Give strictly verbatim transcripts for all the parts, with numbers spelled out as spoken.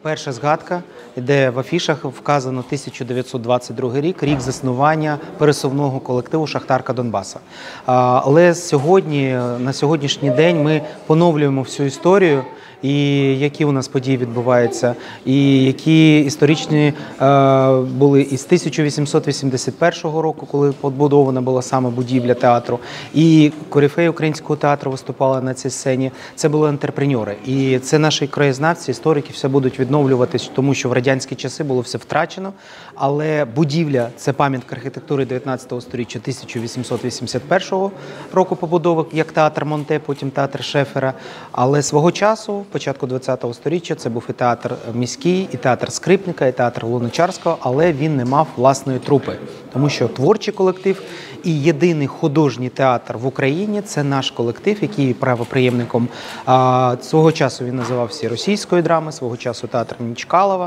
Перша згадка, де в афішах вказано тисяча дев'ятсот двадцять другий рік, рік заснування пересувного колективу «Шахтарка Донбаса». Але сьогодні, на сьогоднішній день ми поновлюємо всю історію, і які у нас події відбуваються, і які історичні е, були із тисяча вісімсот вісімдесят першого року, коли побудована була саме будівля театру, і корифеї українського театру виступали на цій сцені. Це були антрепренери. І це наші краєзнавці, історики все будуть відновлюватись, тому що в радянські часи було все втрачено. Але будівля – це пам'ятка архітектури дев'ятнадцятого сторіччя, тисяча вісімсот вісімдесят першого року побудови, як театр Монте, потім театр Шефера. Але свого часу, початку ХХ століття, це був і театр міський, і театр Скрипника, і театр Луначарського, але він не мав власної трупи. Тому що творчий колектив і єдиний художній театр в Україні – це наш колектив, який є правоприємником. А, свого часу він називався російської драми, свого часу театр Чкалова,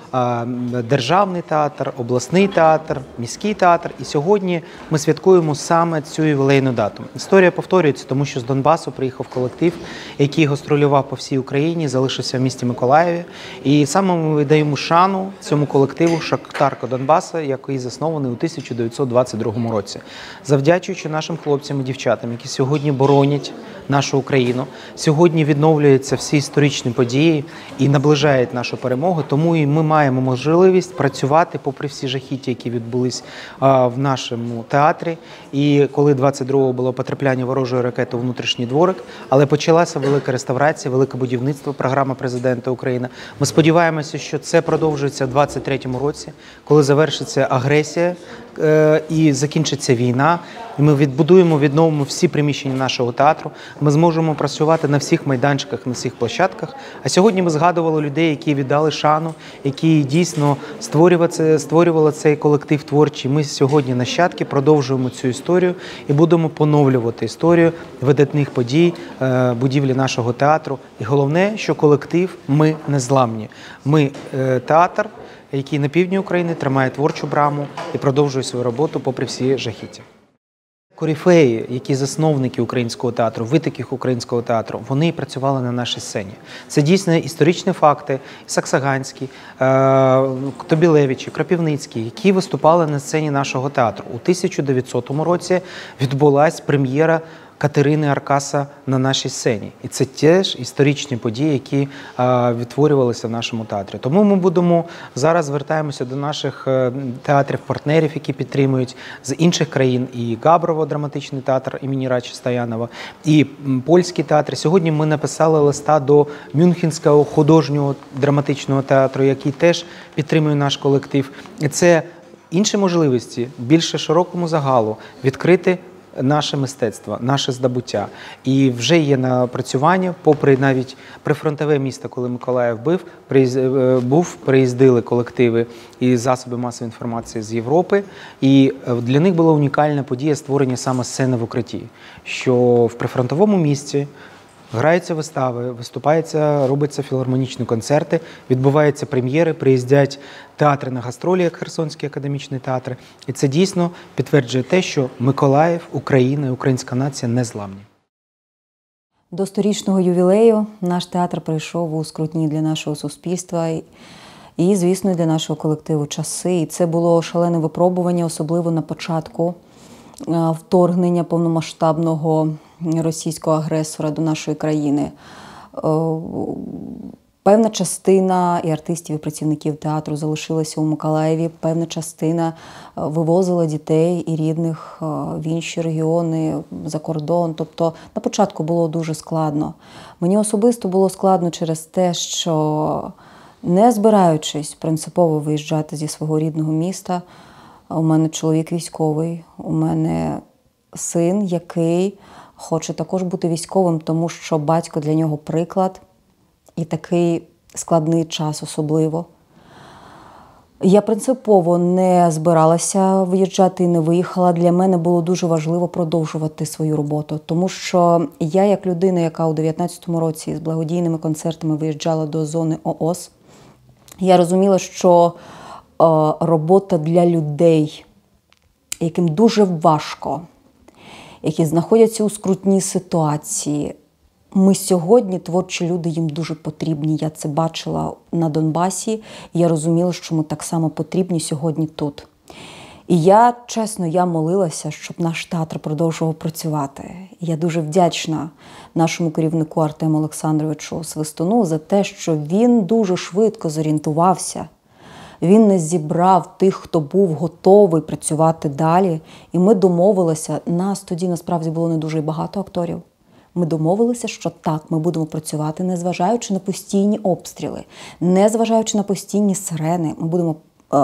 державний театр, обласний театр, міський театр. І сьогодні ми святкуємо саме цю ювілейну дату. Історія повторюється, тому що з Донбасу приїхав колектив, який гастролював по всій Україні, залишився в місті Миколаєві. І саме ми даємо шану цьому колективу «Шахтарка Донбаса», який заснований у тисяча дев'ятсот двадцять другому році. Завдячуючи нашим хлопцям і дівчатам, які сьогодні боронять нашу Україну, сьогодні відновлюються всі історичні події і наближають нашу перемогу, тому і ми маємо можливість працювати попри всі жахіття, які відбулись а, в нашому театрі. І коли двадцять другого було потрапляння ворожої ракети у внутрішній дворик, але почалася велика реставрація, велике будівництво, програма президента України. Ми сподіваємося, що це продовжується в двадцять третьому році, коли завершиться агресія е, і закінчиться війна. І ми відбудуємо, відновимо всі приміщення нашого театру. Ми зможемо працювати на всіх майданчиках, на всіх площадках. А сьогодні ми згадували людей, які віддали шану, які дійсно створювали, створювали цей колектив творчий. Ми сьогодні, нащадки, продовжуємо цю історію і будемо поновлювати історію видатних подій, будівлі нашого театру. І головне, що колектив ми незламні. Ми театр, який на півдні України тримає творчу браму і продовжує свою роботу попри всі жахіття. Корифеї, які засновники українського театру, витоків українського театру, вони працювали на нашій сцені. Це дійсно історичні факти, Саксаганський, Тобілевич, Кропивницький, які виступали на сцені нашого театру. У тисяча дев'ятсотому році відбулась прем'єра Катерини Аркаса на нашій сцені. І це теж історичні події, які а, відтворювалися в нашому театрі. Тому ми будемо, зараз звертаємося до наших театрів-партнерів, які підтримують з інших країн, і Габрово, драматичний театр імені Рачі Стоянова, і польський театр. Сьогодні ми написали листа до Мюнхенського художнього драматичного театру, який теж підтримує наш колектив. І це інші можливості, більше широкому загалу, відкрити наше мистецтво, наше здобуття. І вже є напрацювання, попри навіть прифронтове місто, коли Миколаїв був, був, приїздили колективи і засоби масової інформації з Європи. І для них була унікальна подія створення саме сцени в укритті, що в прифронтовому місті граються вистави, виступаються, робляться філармонічні концерти, відбуваються прем'єри, приїздять театри на гастролі, як Херсонський академічний театр. І це дійсно підтверджує те, що Миколаїв, Україна і українська нація незламні. До сторічного ювілею наш театр прийшов у скрутні для нашого суспільства і, звісно, для нашого колективу часи. І це було шалене випробування, особливо на початку вторгнення повномасштабного російського агресора до нашої країни. Певна частина і артистів, і працівників театру залишилася у Миколаєві, певна частина вивозила дітей і рідних в інші регіони, за кордон. Тобто на початку було дуже складно. Мені особисто було складно через те, що не збираючись принципово виїжджати зі свого рідного міста, у мене чоловік військовий, у мене син, який хоче також бути військовим, тому що батько для нього приклад, і такий складний час особливо. Я принципово не збиралася виїжджати і не виїхала. Для мене було дуже важливо продовжувати свою роботу, тому що я, як людина, яка у дев'ятнадцятому році з благодійними концертами виїжджала до зони ООС, я розуміла, що е, робота для людей, яким дуже важко, які знаходяться у скрутній ситуації, Ми сьогодні, творчі люди, їм дуже потрібні. Я це бачила на Донбасі, і я розуміла, що ми так само потрібні сьогодні тут. І я, чесно, я молилася, щоб наш театр продовжував працювати. І я дуже вдячна нашому керівнику Артему Олександровичу Свистуну за те, що він дуже швидко зорієнтувався. Він не зібрав тих, хто був готовий працювати далі. І ми домовилися, нас тоді насправді було не дуже багато акторів. Ми домовилися, що так, ми будемо працювати, незважаючи на постійні обстріли, незважаючи на постійні сирени. Ми будемо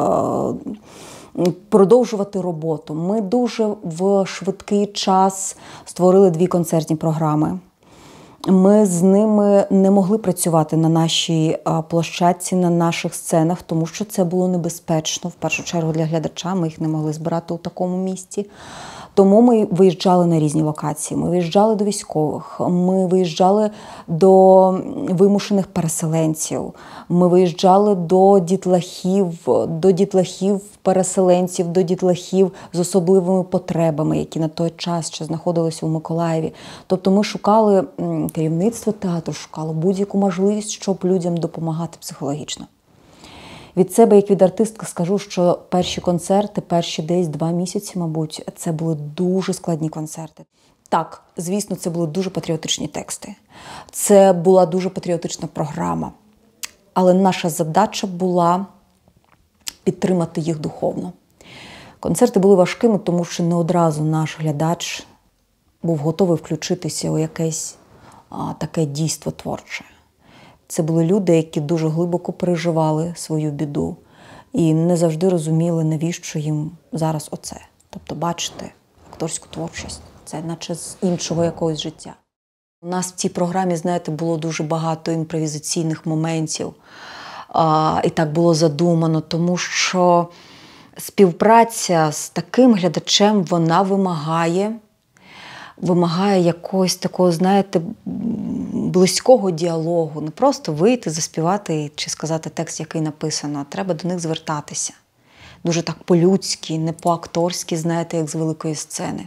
е- продовжувати роботу. Ми дуже в швидкий час створили дві концертні програми. Ми з ними не могли працювати на нашій площадці, на наших сценах, тому що це було небезпечно, в першу чергу для глядача, ми їх не могли збирати у такому місці. Тому ми виїжджали на різні локації, ми виїжджали до військових, ми виїжджали до вимушених переселенців, ми виїжджали до дітлахів, до дітлахів-переселенців, до дітлахів з особливими потребами, які на той час ще знаходилися у Миколаєві. Тобто ми шукали, керівництво театру шукало будь-яку можливість, щоб людям допомагати психологічно. Від себе, як від артистки, скажу, що перші концерти, перші десь два місяці, мабуть, це були дуже складні концерти. Так, звісно, це були дуже патріотичні тексти. Це була дуже патріотична програма. Але наша задача була підтримати їх духовно. Концерти були важкими, тому що не одразу наш глядач був готовий включитися у якесь а, таке дійство творче. Це були люди, які дуже глибоко переживали свою біду і не завжди розуміли, навіщо їм зараз оце. Тобто бачити акторську творчість. Це наче з іншого якогось життя. У нас в цій програмі, знаєте, було дуже багато імпровізаційних моментів. А, і так було задумано, тому що співпраця з таким глядачем, вона вимагає, вимагає якогось такого, знаєте, близького діалогу. Не просто вийти, заспівати чи сказати текст, який написано, а треба до них звертатися. Дуже так по-людськи, не по-акторськи, знаєте, як з великої сцени.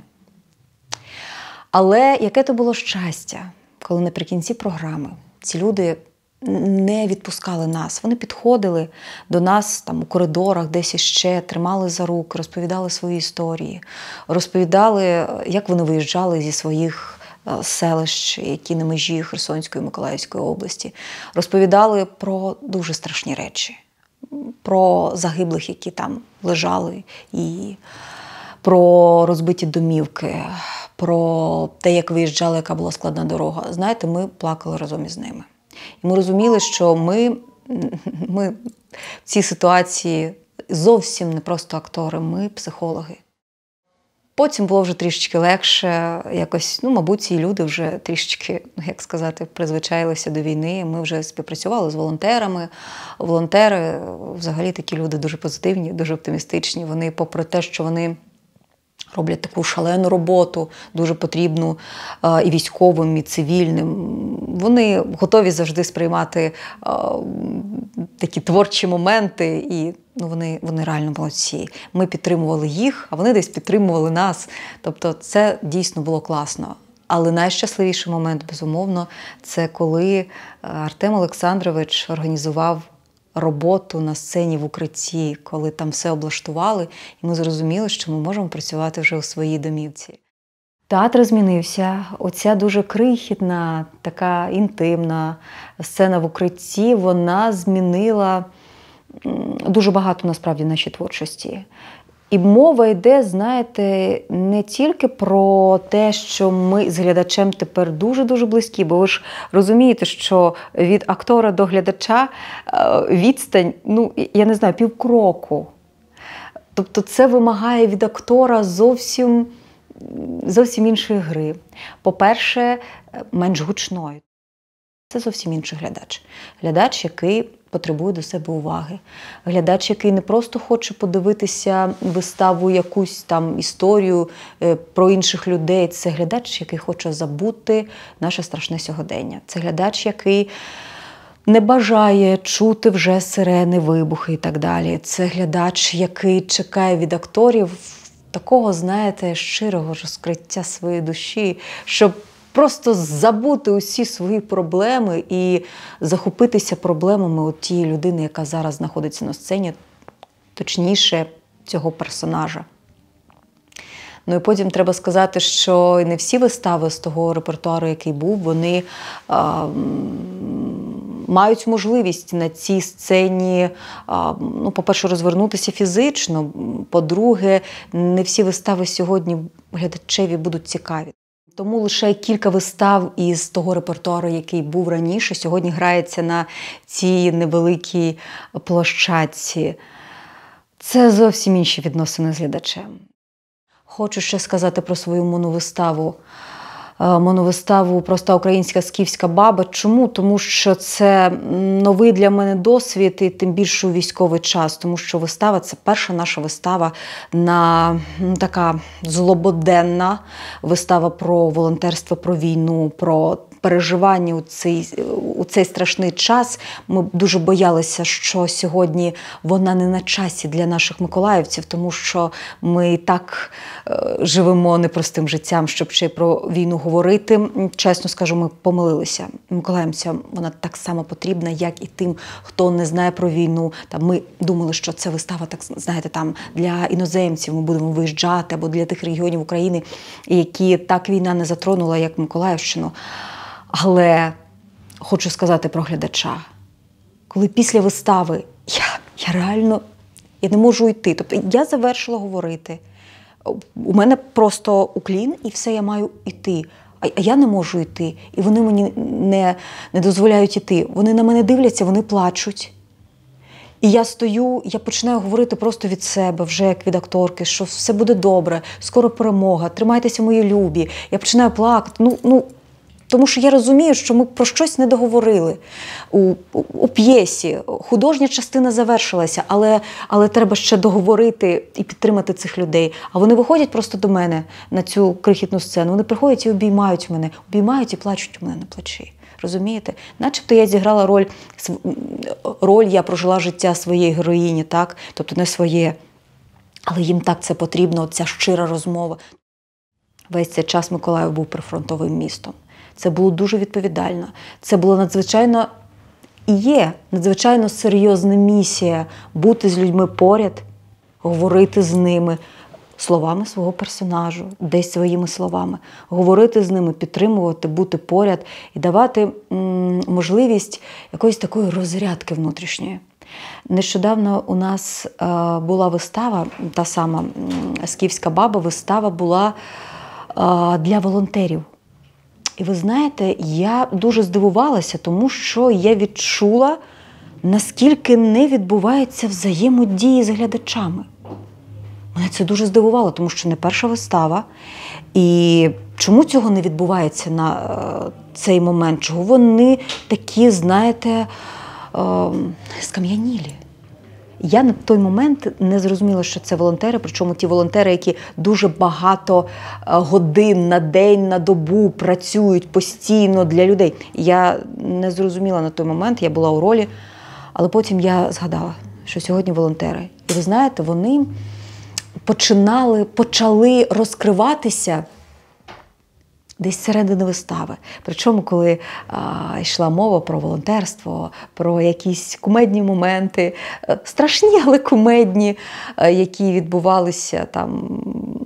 Але яке то було щастя, коли наприкінці програми ці люди не відпускали нас. Вони підходили до нас там у коридорах, десь іще, тримали за руки, розповідали свої історії, розповідали, як вони виїжджали зі своїх селищ, які на межі Херсонської і Миколаївської області. Розповідали про дуже страшні речі, про загиблих, які там лежали, і про розбиті домівки, про те, як виїжджали, яка була складна дорога. Знаєте, ми плакали разом із ними. І ми розуміли, що ми, ми в цій ситуації зовсім не просто актори, ми психологи. Потім було вже трішечки легше, якось, ну, мабуть, ці люди вже трішечки, як сказати, призвичаїлися до війни. Ми вже співпрацювали з волонтерами. Волонтери, взагалі, такі люди дуже позитивні, дуже оптимістичні. Вони, попри те, що вони роблять таку шалену роботу, дуже потрібну і військовим, і цивільним. Вони готові завжди сприймати такі творчі моменти, і ну, вони, вони реально молодці. Ми підтримували їх, а вони десь підтримували нас. Тобто це дійсно було класно. Але найщасливіший момент, безумовно, це коли Артем Олександрович організував роботу на сцені в укритті, коли там все облаштували, і ми зрозуміли, що ми можемо працювати вже у своїй домівці. Театр змінився. Оця дуже крихітна, така інтимна сцена в укритті, вона змінила дуже багато, насправді, в нашій творчості. І мова йде, знаєте, не тільки про те, що ми з глядачем тепер дуже-дуже близькі, бо ви ж розумієте, що від актора до глядача відстань, ну, я не знаю, півкроку. Тобто це вимагає від актора зовсім, зовсім іншої гри. По-перше, менш гучної. Це зовсім інший глядач. Глядач, який потребує до себе уваги. Глядач, який не просто хоче подивитися виставу, якусь там історію про інших людей. Це глядач, який хоче забути наше страшне сьогодення. Це глядач, який не бажає чути вже сирени, вибухи і так далі. Це глядач, який чекає від акторів такого, знаєте, щирого розкриття своєї душі, щоб просто забути усі свої проблеми і захопитися проблемами от тієї людини, яка зараз знаходиться на сцені, точніше, цього персонажа. Ну і потім треба сказати, що не всі вистави з того репертуару, який був, вони а, мають можливість на цій сцені, а, ну, по-перше, розвернутися фізично, по-друге, не всі вистави сьогодні глядачеві будуть цікаві. Тому лише кілька вистав із того репертуару, який був раніше, сьогодні грається на цій невеликій площадці. Це зовсім інші відносини з глядачем. Хочу ще сказати про свою моновиставу. Моновиставу «Проста українська скіфська баба». Чому? Тому що це новий для мене досвід, і тим більше у військовий час. Тому що вистава – це перша наша вистава на ну, така злободенна вистава про волонтерство, про війну, про переживання у цей, у цей страшний час. Ми дуже боялися, що сьогодні вона не на часі для наших миколаївців, тому що ми і так е, живемо непростим життям, щоб ще й про війну говорити. Чесно скажу, ми помилилися. Миколаївцям вона так само потрібна, як і тим, хто не знає про війну. Там ми думали, що це вистава, так знаєте, там для іноземців ми будемо виїжджати, або для тих регіонів України, які так війна не затронула, як Миколаївщину. Але хочу сказати про глядача. Коли після вистави я, я реально я не можу йти. Тобто я завершила говорити. У мене просто уклін, і все, я маю йти. А я не можу йти. І вони мені не, не дозволяють йти. Вони на мене дивляться, вони плачуть. І я стою, я починаю говорити просто від себе, вже як від акторки, що все буде добре, скоро перемога, тримайтеся, мої любі. Я починаю плакати. Ну, ну, тому що я розумію, що ми про щось не договорили у, у, у п'єсі. Художня частина завершилася, але, але треба ще договорити і підтримати цих людей. А вони виходять просто до мене на цю крихітну сцену. Вони приходять і обіймають мене. Обіймають і плачуть у мене на плечі. Розумієте? Начебто я зіграла роль, роль я прожила життя своєї героїні, так? Тобто не своє. Але їм так це потрібно, ця щира розмова. Весь цей час Миколаїв був прифронтовим містом. Це було дуже відповідально. Це була надзвичайно, і є надзвичайно серйозна місія бути з людьми поряд, говорити з ними словами свого персонажу, десь своїми словами, говорити з ними, підтримувати, бути поряд і давати м, можливість якоїсь такої розрядки внутрішньої. Нещодавно у нас е, була вистава, та сама «Скіфська баба», вистава була е, для волонтерів. І ви знаєте, я дуже здивувалася, тому що я відчула, наскільки не відбувається взаємодії з глядачами. Мене це дуже здивувало, тому що не перша вистава. І чому цього не відбувається на цей момент? Чого вони такі, знаєте, скам'янілі? Я на той момент не зрозуміла, що це волонтери, причому ті волонтери, які дуже багато годин на день, на добу працюють постійно для людей. Я не зрозуміла на той момент, я була у ролі, але потім я згадала, що сьогодні волонтери. І ви знаєте, вони починали, почали розкриватися десь середини вистави. Причому, коли а, йшла мова про волонтерство, про якісь кумедні моменти, страшні, але кумедні, а, які відбувалися там.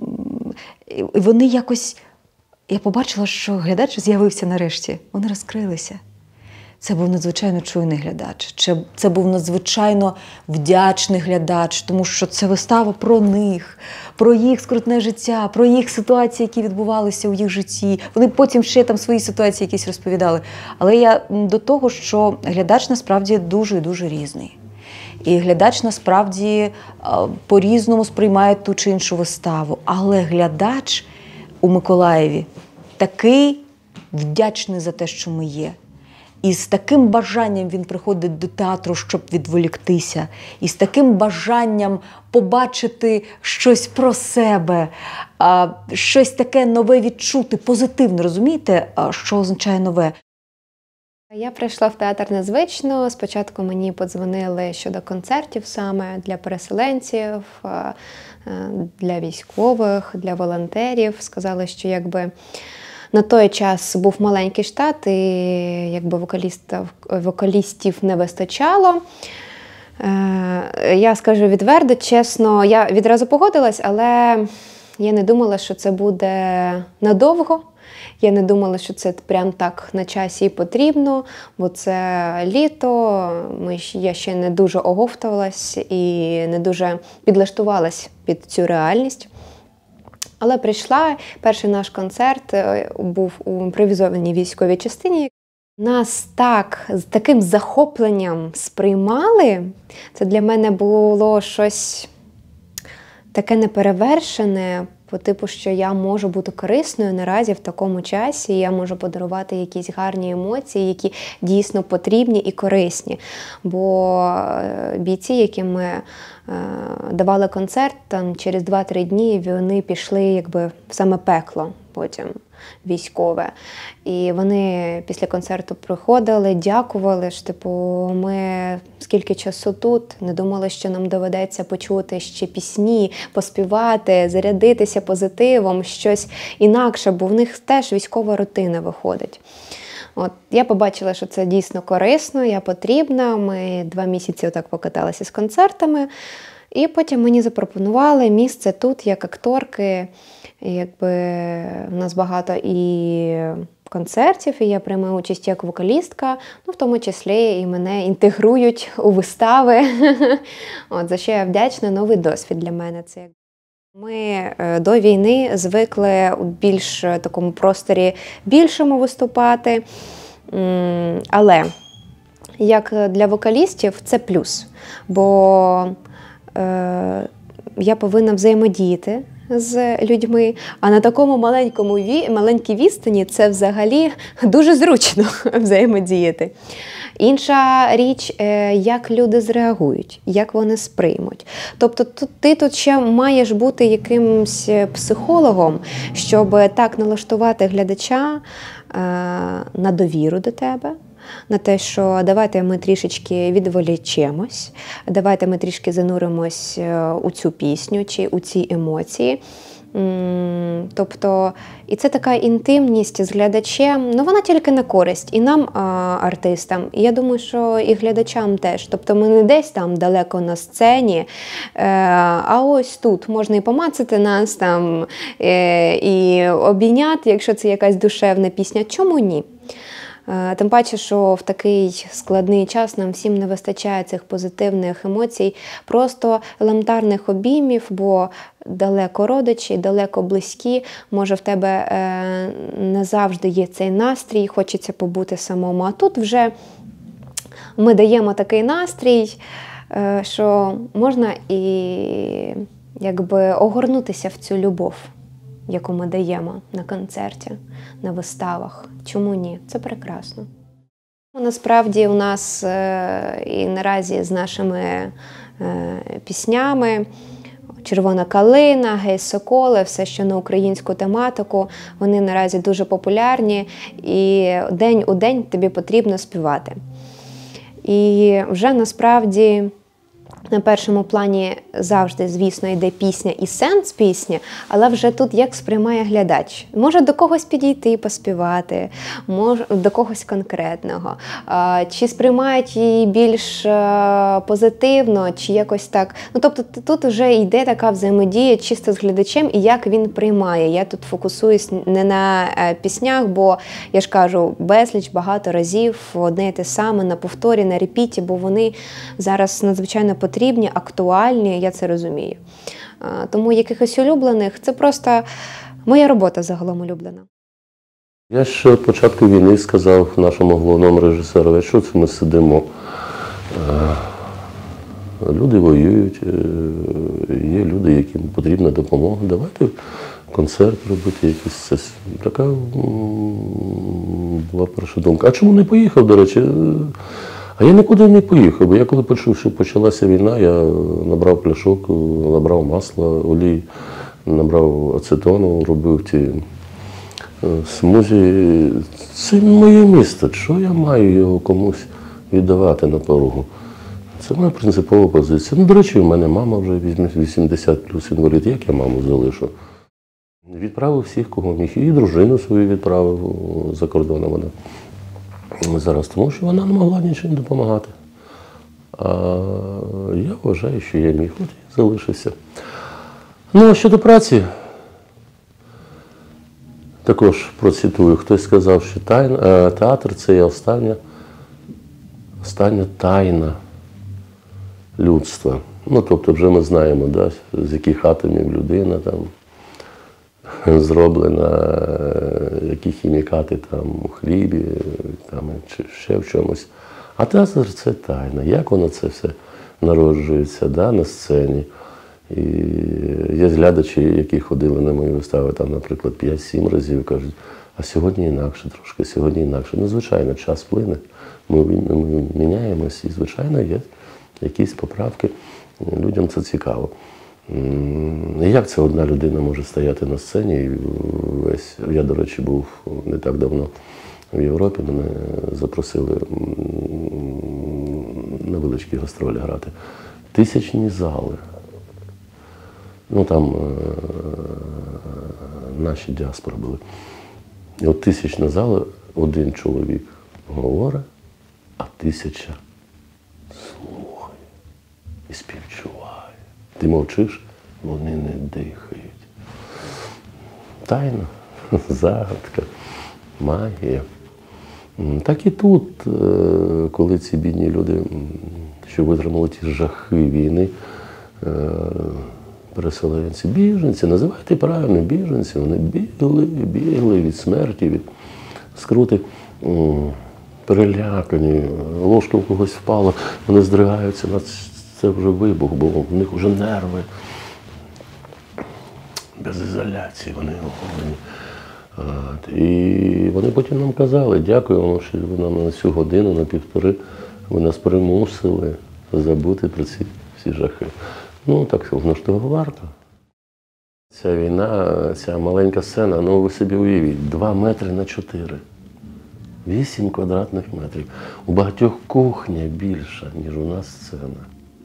І вони якось, я побачила, що глядач з'явився нарешті. Вони розкрилися. Це був надзвичайно чуйний глядач. Це був надзвичайно вдячний глядач, тому що це вистава про них, про їх скрутне життя, про їх ситуації, які відбувалися у їх житті. Вони потім ще там свої ситуації якісь розповідали. Але я до того, що глядач насправді дуже і дуже різний. І глядач насправді по-різному сприймає ту чи іншу виставу. Але глядач у Миколаєві такий вдячний за те, що ми є. І з таким бажанням він приходить до театру, щоб відволіктися. І з таким бажанням побачити щось про себе, щось таке нове відчути, позитивно. Розумієте, що означає нове? Я прийшла в театр незвично. Спочатку мені подзвонили щодо концертів саме для переселенців, для військових, для волонтерів. Сказали, що якби На той час був маленький штат, і якби вокалістів, вокалістів не вистачало. Я скажу відверто, чесно, я відразу погодилась, але я не думала, що це буде надовго. Я не думала, що це прям так на часі і потрібно, бо це літо, ми, я ще не дуже оговтувалась і не дуже підлаштувалась під цю реальність. Але прийшла, перший наш концерт був у імпровізованій військовій частині. Нас так, з таким захопленням сприймали, це для мене було щось таке неперевершене, по типу, що я можу бути корисною наразі в такому часі, я можу подарувати якісь гарні емоції, які дійсно потрібні і корисні. Бо бійці, яким ми давали концерт, там через два-три дні вони пішли якби в саме пекло потім військове. І вони після концерту приходили, дякували, що типу, ми скільки часу тут, не думали, що нам доведеться почути ще пісні, поспівати, зарядитися позитивом, щось інакше, бо в них теж військова рутина виходить. От, я побачила, що це дійсно корисно, я потрібна, ми два місяці отак покаталися з концертами, і потім мені запропонували місце тут, як акторки. Якби в нас багато і концертів, і я приймаю участь як вокалістка, ну, в тому числі і мене інтегрують у вистави. От, за що я вдячна, новий досвід для мене. Це ми до війни звикли у більш такому просторі більшому виступати, але як для вокалістів це плюс, бо е, я повинна взаємодіяти з людьми, а на такому маленькому маленькій відстані це взагалі дуже зручно взаємодіяти. Інша річ, як люди зреагують, як вони сприймуть. Тобто ти тут ще маєш бути якимсь психологом, щоб так налаштувати глядача на довіру до тебе, на те, що давайте ми трішечки відволічемось, давайте ми трішки зануримось у цю пісню чи у ці емоції. Тобто, і це така інтимність з глядачем, ну вона тільки на користь і нам, а, артистам, і я думаю, що і глядачам теж. Тобто ми не десь там далеко на сцені, е, а ось тут можна і помацати нас там, е, і обійняти, якщо це якась душевна пісня. Чому ні? Тим паче, що в такий складний час нам всім не вистачає цих позитивних емоцій, просто елементарних обіймів, бо далеко родичі, далеко близькі, може в тебе не завжди є цей настрій, хочеться побути самому, а тут вже ми даємо такий настрій, що можна і якби огорнутися в цю любов, яку ми даємо на концерті, на виставах. Чому ні? Це прекрасно. Насправді у нас і наразі з нашими піснями «Червона калина», «Гей, соколи», все, що на українську тематику, вони наразі дуже популярні, і день у день тобі потрібно співати. І вже насправді на першому плані завжди, звісно, йде пісня і сенс пісні, але вже тут як сприймає глядач. Може до когось підійти і поспівати, може до когось конкретного. Чи сприймають її більш позитивно, чи якось так. Ну, тобто тут вже йде така взаємодія чисто з глядачем і як він приймає. Я тут фокусуюсь не на піснях, бо, я ж кажу, безліч багато разів одне і те саме на повторі, на репіті, бо вони зараз надзвичайно потрібні. Потрібні, актуальні, я це розумію. Тому якихось улюблених, це просто моя робота загалом улюблена. Я ще від початку війни сказав нашому головному режисеру, що це ми сидимо. Люди воюють, є люди, яким потрібна допомога. Давайте концерт робити якийсь. Це така була перша думка. А чому не поїхав, до речі? А я нікуди не поїхав, бо я коли почув, що почалася війна, я набрав пляшок, набрав масла, олій, набрав ацетону, робив ті смузі. Це моє місто, що я маю його комусь віддавати на порогу? Це моя принципова позиція. Ну, до речі, у мене мама вже вісімдесят плюс інвалід, як я маму залишу? Відправив всіх, кого міг. І дружину свою відправив за кордоном вона зараз, тому що вона не могла нічим допомагати. А я вважаю, що я міг, от і залишився. Ну, а щодо праці, також процитую, хтось сказав, що тайна, театр – це є остання, остання тайна людства. Ну, тобто вже ми знаємо, да, з яких атомів людина там зроблена, які хімікати там у хлібі, там, чи ще в чомусь. А театр – це тайна. Як воно це все народжується, да, на сцені. І є глядачі, які ходили на мої вистави, там, наприклад, п'ять-сім разів, кажуть, а сьогодні інакше трошки, сьогодні інакше. Ну, звичайно, час плине, ми, ми міняємось, і, звичайно, є якісь поправки. Людям це цікаво. Як це одна людина може стояти на сцені? І весь, я, до речі, був не так давно в Європі, мене запросили на величкі гастролі грати. Тисячні зали. Ну, там наші діаспори були. І от тисячна зала, один чоловік говорить, а тисяча слухає і співчуває. Ти мовчиш, вони не дихають. Тайна, загадка, магія. Так і тут, коли ці бідні люди, що витримали ті жахи війни, переселенці, біженці, називайте правильно, біженці, вони бігли, бігли від смерті, від скрути, перелякані, ложка в когось впала, вони здригаються, це вже вибух був, у них вже нерви. Без ізоляції вони оголені. І вони потім нам казали, дякуємо, що ви нам на цю годину, на півтори, ви нас примусили забути про ці всі жахи. Ну, так воно ж того варто. Ця війна, ця маленька сцена, ну ви собі уявіть, два метри на чотири. Вісім квадратних метрів. У багатьох кухня більша, ніж у нас сцена.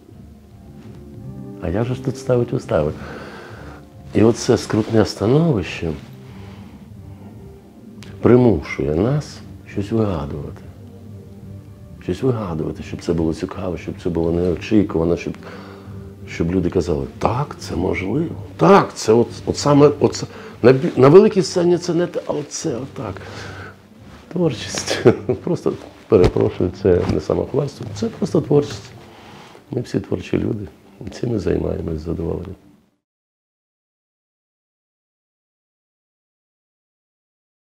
А як же ж тут ставить вистави? І оце скрутне становище примушує нас щось вигадувати. Щось вигадувати, щоб це було цікаво, щоб це було неочікувано, щоб, щоб люди казали, так, це можливо, так, це от, от саме, от, на, на великій сцені це не те, а оце, отак. Творчість. Просто перепрошую, це не самохвальство, це просто творчість. Ми всі творчі люди, цим ми займаємось з задоволенням.